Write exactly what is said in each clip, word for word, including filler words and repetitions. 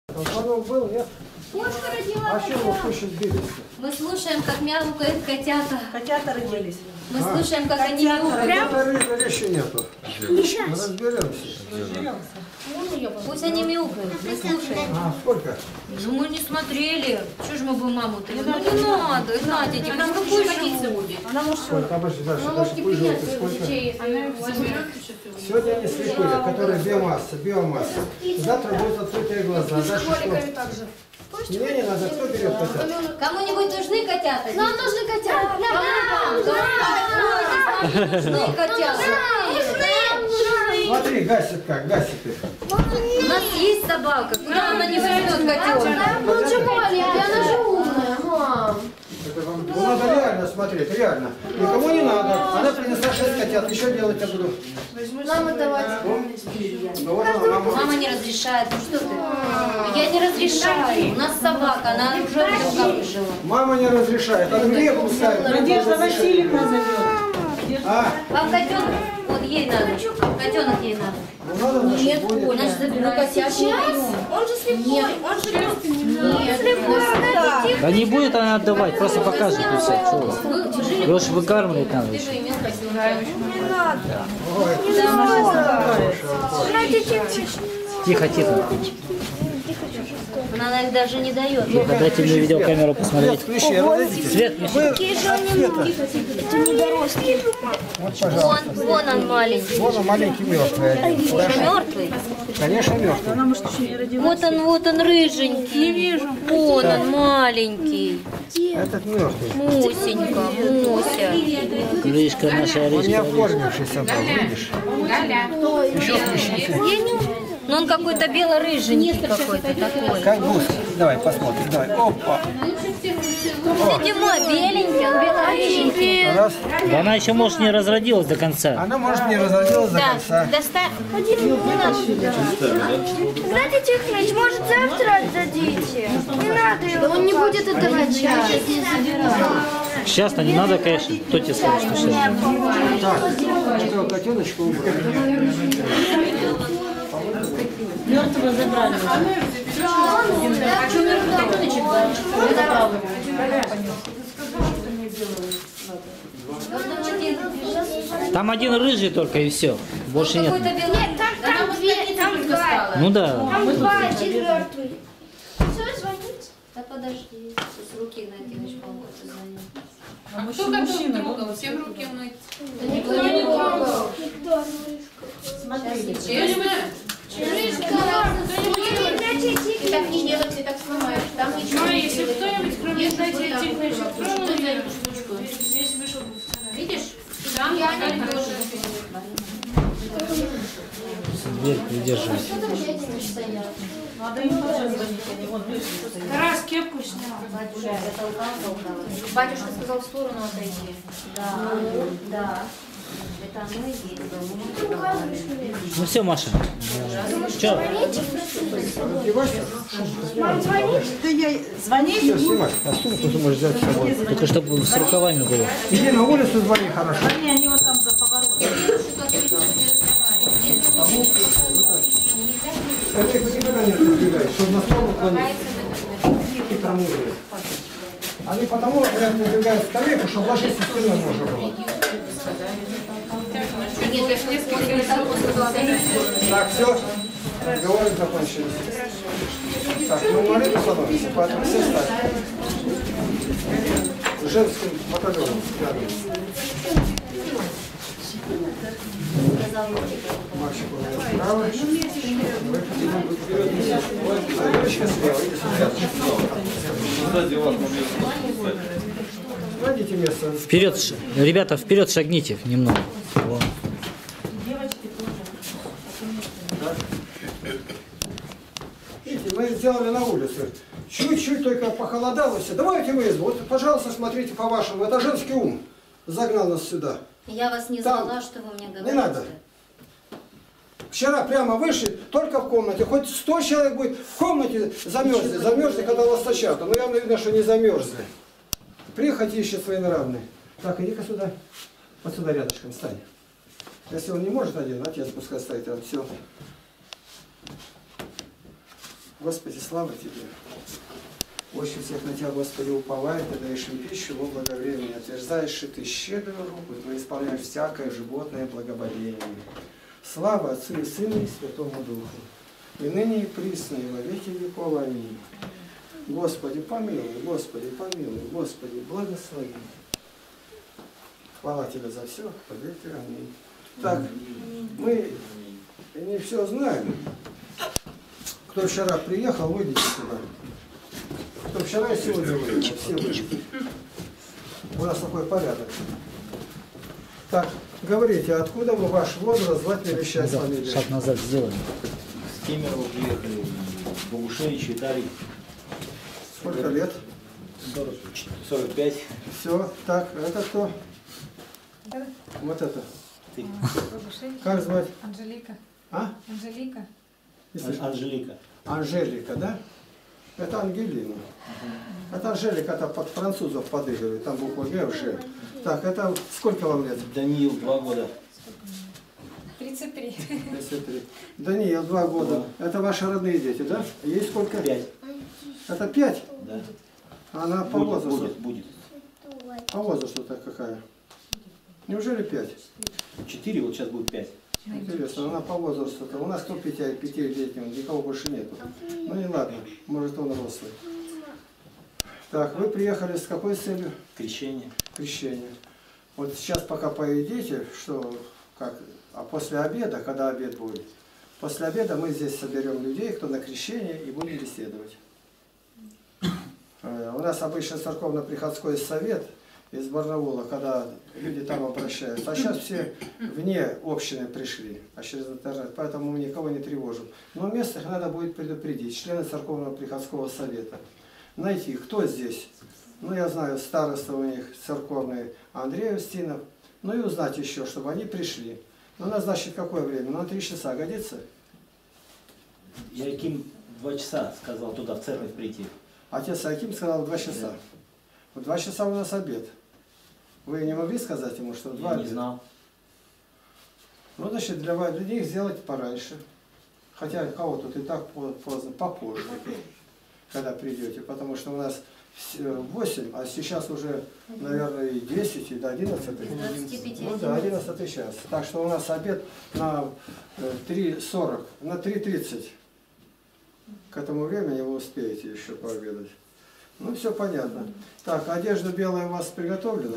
Звонок был, нет? Кошка родила. А что вы кушать бились? Мы слушаем, как мяукают котята. Котята родились. Мы А? слушаем, как они мяукают. Котята еще нету. Мы разберемся. Пусть они мяукают, мы слушаем. А, сколько? Ну мы не смотрели. Что ж мы бы маму-то? Ну не надо, Надя, она какой будет? Она может Сколько? Обожди, дальше, дальше. Пусть живут. Сколько? Сегодня они слепые, которые биомасса, биомасса. Завтра будут открытые глаза. Дальше что? Мне не надо, кто берет котят? Кому-нибудь нужны котята? Нам нужны котята. Кому нужны котята? Смотри, гасит как, гасит их. У нас есть собака. Куда она не возьмет котенка? Ну, что маленькая, она же умная, мам. Ну, надо реально смотреть, реально. Никому не надо. Она принесла шесть котят. Еще делать я буду. Нам отдавать. Ну, вот она, мама. Мама не разрешает. Ну что ты? Я не разрешаю. У нас собака, она уже много выжила. Мама не разрешает. А мне пускай. Надежда Васильевна зовет. А, Вам котенок? Вот ей надо. Котенок ей надо. ну надо, значит, будет. Значит, забирай котят. Он же слепой, он же Нет. Да не будет она отдавать, просто покажет и все. Чего? Вы жили Его же выкармливать надо Ты еще. же имел котенка. Тихо, тихо. Она их даже не дает. Тихо, дайте мне видеокамеру посмотреть. Включи, разойдитесь. Свет, не Вы от света. Вот, пожалуйста. Вон, вон он маленький. Вон он маленький мертвый один. Что, мертвый? Конечно, мертвый. Вот он, вот он рыженький. Не вижу. Вон он маленький. Этот мертвый. Мусенька, Муся. Рыжка наша, Он не рыжка. оформившийся был, видишь? Еще включите. Ну он какой-то бело-рыженький какой-то такой. Как гусь. Давай, посмотрим. Давай. Опа. Видимо, беленький, он бело-рыженький. Раз. Да она еще, может, не разродилась до конца. Она, может, не разродилась до Да, конца. доставь. Знаете, Тихонович, может, завтра отдадите? Не надо его. Он не будет отдавать сейчас. Сейчас-то не надо, конечно. Кто тебе скажет, что сейчас? Так, этого котеночка убрали. Мертвого забрали. Там один рыжий только и все. Больше нет. Какой-то белый. Нет, там, там две, там два. Ну да. Там два, один мертвый. Все, звонить? Да подожди. С руки накинешь полгода звонить. А кто готов трогал? Всем руки мыть. Никто не трогал. Смотри. Честно? Ты так не делайте, так сломаешь. Там ничего Ну, не если делается. кто-нибудь, кроме Если Надежды вот так Тихонович, вот. тронул за эту штучку, весь вышел бы в сценарий. Видишь? Там Я Наталья не тоже. Дверь придерживай. Надо им тоже звонить, они вон ближе стоят. Тарас кепку снял. Батюшка сказал в сторону отойти. Да, да. Это оно и есть. Ну все, Маша. Че? Мам, звонить? Да я звонить? Все, снимай. А сумку ты можешь взять с собой. Только чтобы с рукавами было. Иди на улицу, звони, хорошо. Они, они вот там за поворотом. Это их никогда не раздвигают, чтобы на стол уклонить. И промывают. Они потому говорят, надвигают скамейку, чтобы ложиться спиной можно было. Нет, я же несколько раз сказала. Так, все. Разговоры закончились. Так, ну молитву становимся, поэтому все встали. Женским батальоном рядом. Мальчик у меня справа. Девочка слева. Найдите место. Вперед, ш- ребята, вперед шагните немного. Вон. Видите, мы сделали на улице. Чуть-чуть только похолодало все. Давайте выезду. Вот, пожалуйста, смотрите по-вашему. Это женский ум загнал нас сюда. Я вас не Там. звала, что вы мне говорите. Не надо. Вчера прямо вышли, только в комнате. Хоть сто человек будет в комнате, замерзли. Замерзли, когда вас стачат. Но явно видно, что не замерзли. Прихотища своенравные. Так, иди-ка сюда. Вот сюда рядышком стань. Если он не может один, отец пускай стоит. Все. Господи, слава Тебе. Очень всех на Тебя, Господи, уповает, Ты даешь им пищу во благовремение. Утверждаешь, что Ты щедрую руку, Ты исполняешь всякое животное благоволение. Слава Отцу и Сыну и Святому Духу. И ныне и присно, и во веки веков. Аминь. Господи, помилуй, Господи, помилуй, Господи, благослови. Хвала Тебе за все, поверьте, аминь. Так, мы не все знаем. Кто вчера приехал, выйдите сюда. Кто вчера и сегодня выйдет, все выйдут. У нас такой порядок. Так, говорите, откуда вы ваш возраст, звать, перемещать фамилию? Шаг назад сделаем. С Кемерово приехали, Богушевич, Виталий. Сколько лет? сорок пять. Все, так, это кто? Да. Вот это. Ты. Как звать? Анжелика. А? Анжелика. Если- Анжелика. Анжелика, да? Это Ангелина. Это Анжелика, это под французов подыгрывает, там буква Г уже. Так, это сколько вам лет? Даниил, два года. тридцать три. тридцать три. Даниил, два года. Это ваши родные дети, да? Ей сколько? Пять. Это пять? Да. Она по Будет, возрасту. будет, будет. По возрасту-то какая? Неужели пять? Четыре, вот сейчас будет пять. Интересно, она по возрасту-то. У нас кто пяти- пятилетнего, никого больше нету. Ну не ладно, может он рослый. Так, вы приехали с какой целью? Крещение. Крещение. Вот сейчас пока поедите, что, как, а после обеда, когда обед будет, после обеда мы здесь соберем людей, кто на крещение, и будем беседовать. Э, У нас обычно церковно-приходской совет из Барнаула, когда люди там обращаются. А сейчас все вне общины пришли, а через интернет, поэтому мы никого не тревожим. Но местных надо будет предупредить, члены церковно-приходского совета. Найти, кто здесь. Ну, я знаю, староста у них церковный Андрей Устинов. Ну и узнать еще, чтобы они пришли. Ну, назначить какое время? На три часа годится? Я Яким два часа сказал туда, в церковь прийти. Отец Аким сказал в два часа. В два часа у нас обед. Вы не могли сказать ему, что в два Я не обед? знал. Ну, значит, для, вас- для них сделать пораньше. Хотя кого тут и так по- поздно, попозже, когда придете. Потому что у нас восемь, а сейчас уже, наверное, и десять, и до одиннадцати. двадцати пяти. Ну да, одиннадцатый час. Так что у нас обед на э, три сорок, на три тридцать. К этому времени вы успеете еще пообедать. Ну, все понятно. Так, одежда белая у вас приготовлена?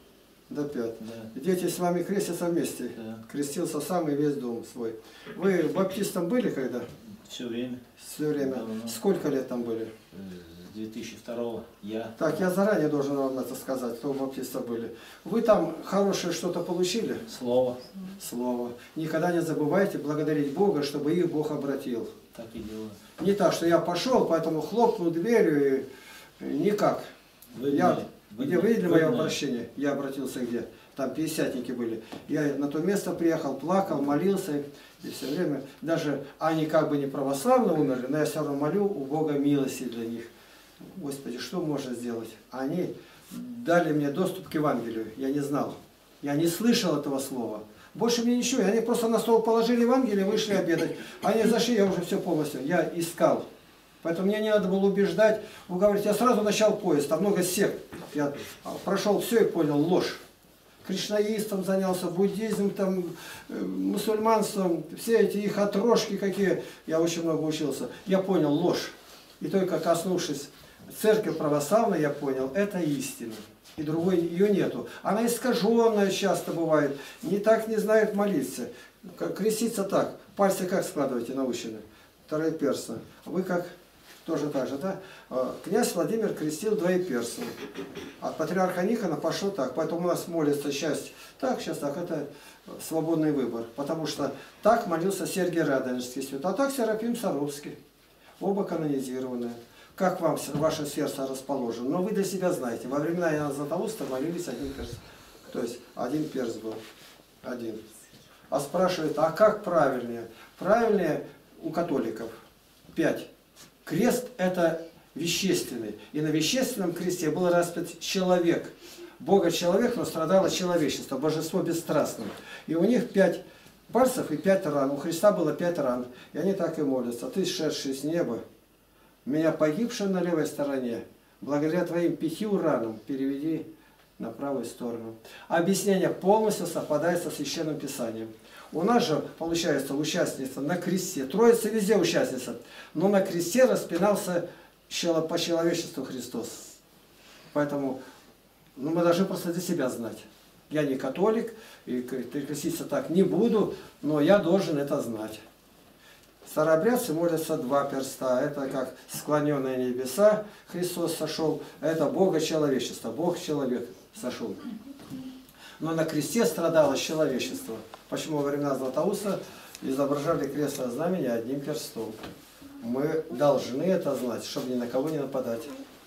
До пят. Да. Дети с вами крестятся вместе? Да. Крестился сам и весь дом свой. Вы баптистом были когда? Все время. Все время. Давно. Сколько лет там были? Э, С две тысячи второго я. Так, я заранее должен вам это сказать, кто баптисты были. Вы там хорошее что-то получили? Слово. Слово. Никогда не забывайте благодарить Бога, чтобы их Бог обратил. Так и делаю. Не так, что я пошел, поэтому хлопнул дверью и никак. Выгнали. Я, где вы видели мое Выгнали. обращение? Я обратился где? Там пятидесятники были. Я на то место приехал, плакал, молился. И все время, даже они как бы не православно умерли, но я все равно молю у Бога милости для них. Господи, что можно сделать? Они дали мне доступ к Евангелию. Я не знал. Я не слышал этого слова. Больше мне ничего. Они просто на стол положили Евангелие, вышли обедать. Они зашли, я уже все полностью. Я искал. Поэтому мне не надо было убеждать, уговаривать. Я сразу начал поиск. Там много сект. Я прошел все и понял ложь. Кришнаистом занялся, буддизм, там, мусульманством, все эти их отрожки какие. Я очень много учился. Я понял ложь. И только коснувшись церкви православной, я понял, это истина. И другой ее нету. Она искаженная часто бывает. Не так не знает молиться. Креститься так. Пальцы как складываете научены? Вторые перстни. Вы как? Тоже так же, да? Князь Владимир крестил двоеперстный. От патриарха Никона пошло так. Поэтому у нас молится часть так, сейчас так. Это свободный выбор. Потому что так молился Сергий Радонежский святой. А так Серафим Саровский. Оба канонизированные. Как вам ваше сердце расположено? Но вы для себя знаете. Во времена Иоанна Златоуста молились один перст. То есть один перст был. Один. А спрашивает, а как правильнее? Правильнее у католиков. Пять. Крест это вещественный. И на вещественном кресте был распят человек. Бога человек, но страдало человечество. Божество бесстрастное. И у них пять пальцев и пять ран. У Христа было пять ран. И они так и молятся. Ты, шедший с неба, Меня погибшего на левой стороне, благодаря твоим пяти уранам, переведи на правую сторону. Объяснение полностью совпадает со Священным Писанием. У нас же, получается, участница на кресте, Троица везде участница, но на кресте распинался по человечеству Христос. Поэтому ну, мы должны просто для себя знать. Я не католик, и креститься так не буду, но я должен это знать. Старообрядцы молятся два перста. Это как склоненные небеса Христос сошел, это Бога человечество, Бог-человек сошел. Но на кресте страдало человечество. Почему во времена Златоуста изображали крестное знамение одним перстом? Мы должны это знать, чтобы ни на кого не нападать.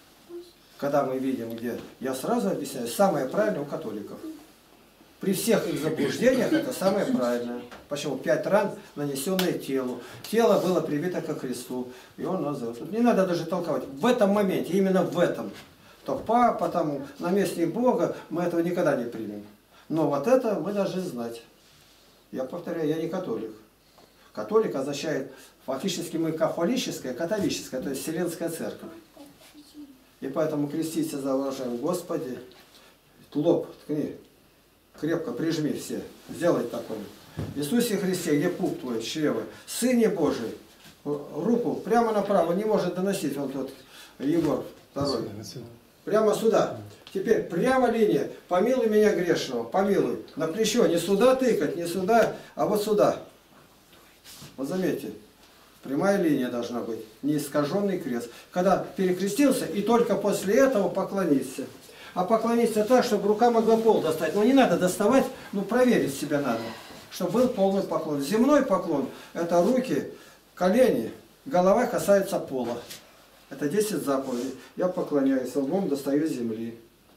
Когда мы видим, где, я сразу объясняю, самое правильное у католиков. При всех их заблуждениях это самое правильное. Почему? Пять ран, нанесенные телу. Тело было прибито ко Христу. И он назвал. Не надо даже толковать. В этом моменте, именно в этом. То по, потому, наместник Бога, мы этого никогда не примем. Но вот это мы должны знать. Я повторяю, я не католик. Католик означает, фактически мы кафолическая, католическая, то есть Вселенская Церковь. И поэтому креститься заложаем, Господи, лоб ткни, крепко прижми все, сделай такое. Иисусе Христе, где пуп твой, чревы, Сыне Божий, руку прямо направо не может доносить, он тот Егор второй. Прямо сюда. Теперь прямо линия. Помилуй меня грешного, помилуй. На плечо, не сюда тыкать, не сюда, а вот сюда. Вот заметьте, прямая линия должна быть, не искаженный крест. Когда перекрестился, и только после этого поклониться. А поклониться так, чтобы рука могла пол достать. Но не надо доставать, ну проверить себя надо, чтобы был полный поклон. Земной поклон – это руки, колени, голова касается пола. Это десять заповедей. Я поклоняюсь, лбом достаю земли.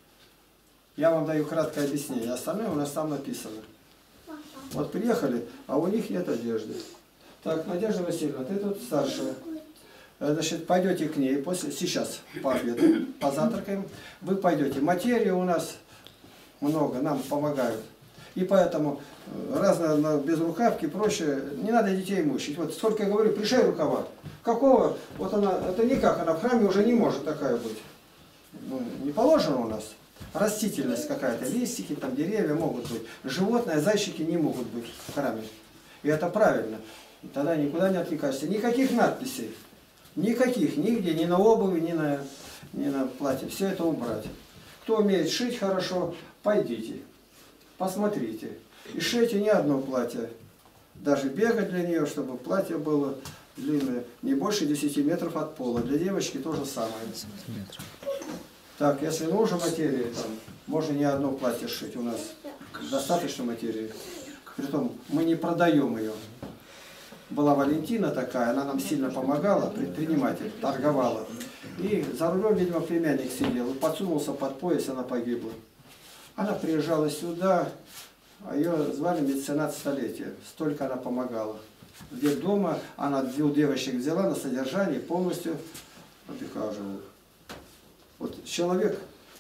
Я вам даю краткое объяснение, остальное у нас там написано. Вот приехали, а у них нет одежды. Так, Надежда Васильевна, ты тут старшая. Значит, пойдете к ней, после, сейчас пообедаем, позавтракаем. Вы пойдете. Материи у нас много, нам помогают. И поэтому разные безрукавки, проще, не надо детей мучить. Вот сколько я говорю, пришей рукава. Какого? Вот она, это никак, она в храме уже не может такая быть. Ну, не положено у нас. Растительность какая-то, листики, там деревья могут быть. Животные, зайчики не могут быть в храме. И это правильно. И тогда никуда не отвлекаешься. Никаких надписей. Никаких, нигде, ни на обуви, ни на, ни на платье. Все это убрать. Кто умеет шить хорошо, пойдите, посмотрите. И шейте не одно платье. Даже бегать для нее, чтобы платье было длинное, не больше десяти метров от пола. Для девочки то же самое. Так, если нужно материи, там, можно не одно платье сшить. У нас достаточно материи. Притом мы не продаем ее. Была Валентина такая, она нам сильно помогала, предприниматель, торговала. И за рулем, видимо, племянник сидел, и подсунулся под пояс, она погибла. Она приезжала сюда, а ее звали меценат столетия. Столько она помогала. Где дома она двух девочек взяла на содержание, полностью обихаживала. Вот человек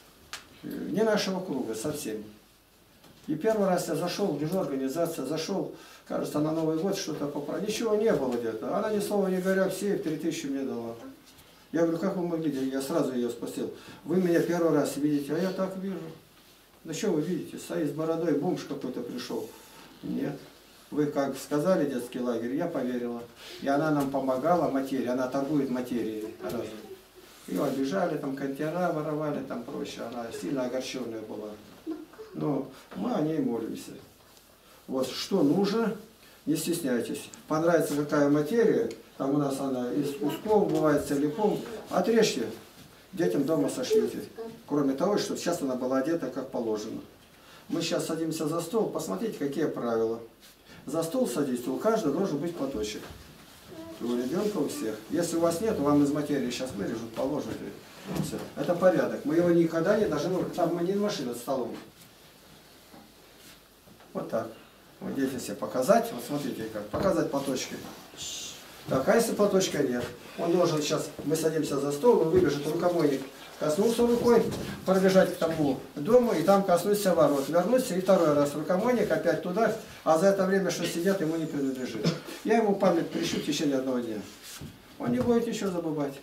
не нашего круга совсем. И первый раз я зашел, вижу, организация, зашел, кажется, на Новый год что-то поправить. Ничего не было где-то. Она ни слова не говоря, все три тысячи мне дала. Я говорю, как вы могли? Я сразу ее спросил. Вы меня первый раз видите, а я так вижу. Ну что вы видите? Стоит с бородой, бомж какой-то пришел. Нет. Вы как сказали, детский лагерь, я поверила. И она нам помогала материи, она торгует материей. Разом. Ее обижали, там контера воровали, там проще. Она сильно огорченная была. Но мы о ней молимся. Вот что нужно, не стесняйтесь. Понравится какая материя, там у нас она из кусков бывает целиком, отрежьте, детям дома сошьете. Кроме того, что сейчас она была одета как положено. Мы сейчас садимся за стол, посмотрите, какие правила. За стол садитесь, у каждого должен быть платочек. У ребенка, у всех. Если у вас нет, вам из материи сейчас вырежут, положите. Все. Это порядок. Мы его никогда не должны, там мы не машина над столом. Вот так. Вот дети себе показать. Вот смотрите как. Показать платочки. Так, а если платочка нет? Он должен сейчас, мы садимся за стол, он выбежит рукомойник. Коснулся рукой, пробежать к тому дому и там коснуться ворот. Вернуться и второй раз рукомойник опять туда, а за это время, что сидят, ему не принадлежит. Я ему память прищу в течение одного дня. Он не будет ничего забывать.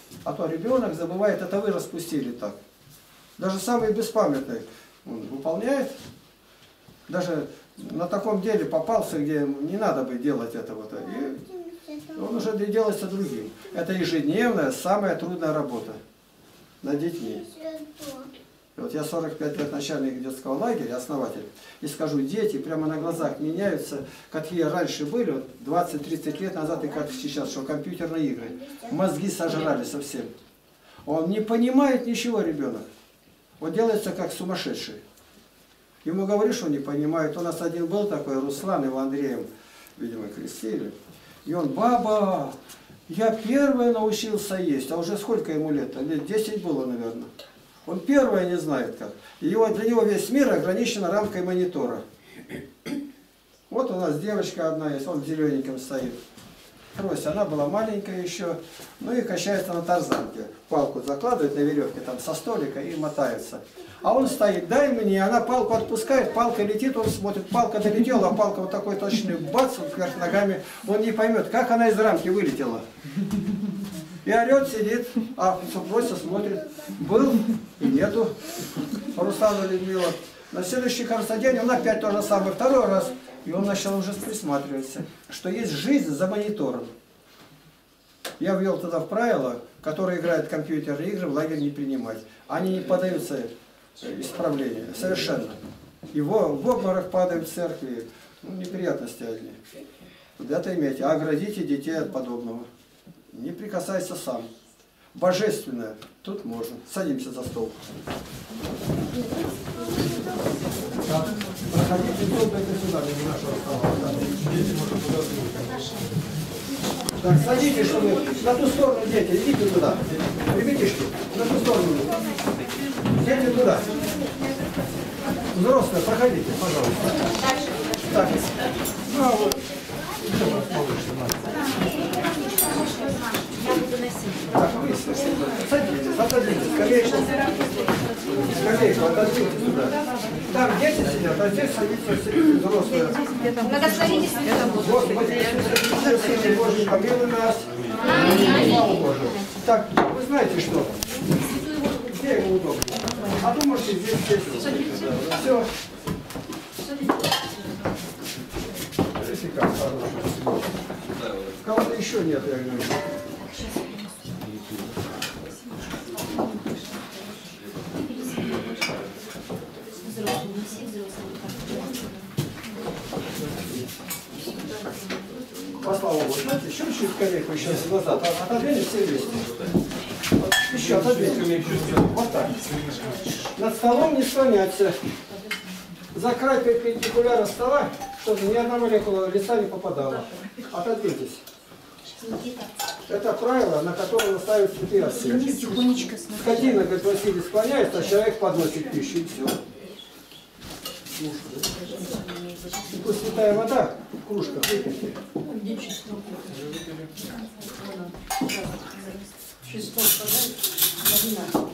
А то ребенок забывает, это вы распустили так. Даже самый беспамятный он выполняет. Даже на таком деле попался, где не надо бы делать этого-то. И он уже делается другим. Это ежедневная, самая трудная работа над детьми. И вот я сорок пять лет начальник детского лагеря, основатель, и скажу, дети прямо на глазах меняются, какие раньше были, вот двадцать-тридцать лет назад и как сейчас, что компьютерные игры. Мозги сожрали совсем. Он не понимает ничего, ребенок. Он делается как сумасшедший. Ему говоришь, он не понимает. У нас один был такой, Руслан, его Андреем, видимо, крестили. И он, баба, я первый научился есть. А уже сколько ему лет? Лет десять было, наверное. Он первое не знает как. И его, для него весь мир ограничен рамкой монитора. Вот у нас девочка одна есть, он в зелененьком стоит. Трость, она была маленькая еще, ну и качается на тарзанке. Палку закладывает на веревке там со столика и мотается. А он стоит, дай мне, она палку отпускает, палка летит, он смотрит, палка долетела, а палка вот такой точный, бац, вверх ногами, он не поймет, как она из рамки вылетела. И орет, сидит, а просто смотрит, был и нету. Руслана Людмила. На следующий, кажется, день он опять то же самое, второй раз. И он начал уже присматриваться, что есть жизнь за монитором. Я ввел туда в правила, которые играют в компьютерные игры, в лагерь не принимать. Они не поддаются исправлению, совершенно. И в, в обморок падают в церкви. Ну, неприятности одни. Это имейте. А оградите детей от подобного. Не прикасайся сам. Божественное. Тут можно. Садимся за стол. Проходите долго это сюда, не нашего стола. Так, садитесь, чтобы на ту сторону, дети, идите туда. Ребятишки, на ту сторону. Дети туда. Взрослые, проходите, пожалуйста. Так, ну а вот. Так, вы садитесь, отодвиньтесь, скамеечку. Скамеечку отодвиньте сюда. Там дети сидят, а здесь садится взрослые. Благословите Святого Бога. Господи, Иисусе Божий, помилуй нас. Слава Божию. Так, вы знаете что? Где его удобно? А то можете здесь сесть. Все. Кого-то еще нет, я говорю. По слава Богу, знаете, еще чуть скорее еще назад. Отодвинь все вместе. Вот, еще отодвинь. Вот так. Над столом не склоняться. За край перпендикуляра стола, чтобы ни одна молекула лица не попадала. Отодвиньтесь. Это правило, на которое настаивают святые отцы. Скотина, говорит, Василий склоняется, а человек подносит пищу, и все. И пусть святая вода в кружках выпейте. Шестом подать,